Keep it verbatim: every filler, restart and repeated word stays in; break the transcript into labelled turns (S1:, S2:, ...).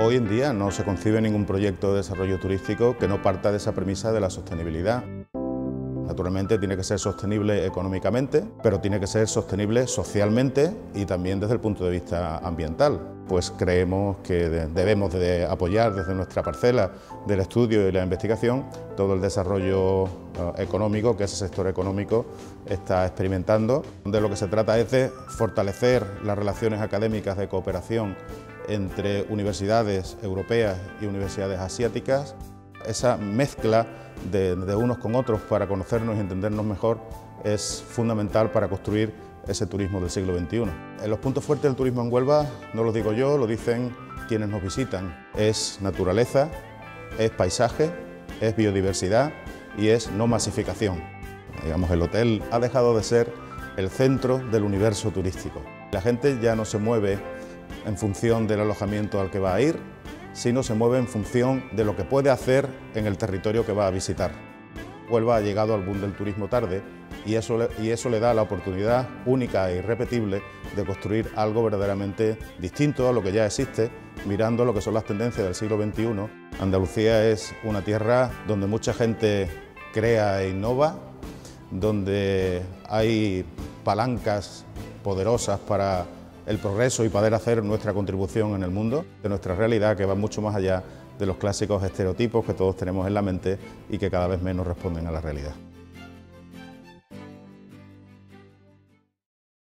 S1: Hoy en día no se concibe ningún proyecto de desarrollo turístico que no parta de esa premisa de la sostenibilidad. Naturalmente tiene que ser sostenible económicamente, pero tiene que ser sostenible socialmente y también desde el punto de vista ambiental. Pues creemos que debemos de apoyar desde nuestra parcela del estudio y la investigación todo el desarrollo económico que ese sector económico está experimentando. De lo que se trata es de fortalecer las relaciones académicas de cooperación entre universidades europeas y universidades asiáticas. Esa mezcla de, de unos con otros para conocernos y entendernos mejor es fundamental para construir ese turismo del siglo veintiuno. Los puntos fuertes del turismo en Huelva no los digo yo, lo dicen quienes nos visitan. Es naturaleza, es paisaje, es biodiversidad y es no masificación. Digamos, el hotel ha dejado de ser el centro del universo turístico. La gente ya no se mueve en función del alojamiento al que va a ir, sino se mueve en función de lo que puede hacer en el territorio que va a visitar. Huelva ha llegado al boom del turismo tarde y eso, y eso le da la oportunidad única e irrepetible de construir algo verdaderamente distinto a lo que ya existe, mirando lo que son las tendencias del siglo veintiuno. Andalucía es una tierra donde mucha gente crea e innova, donde hay palancas poderosas para el progreso y poder hacer nuestra contribución en el mundo, de nuestra realidad que va mucho más allá de los clásicos estereotipos que todos tenemos en la mente y que cada vez menos responden a la realidad.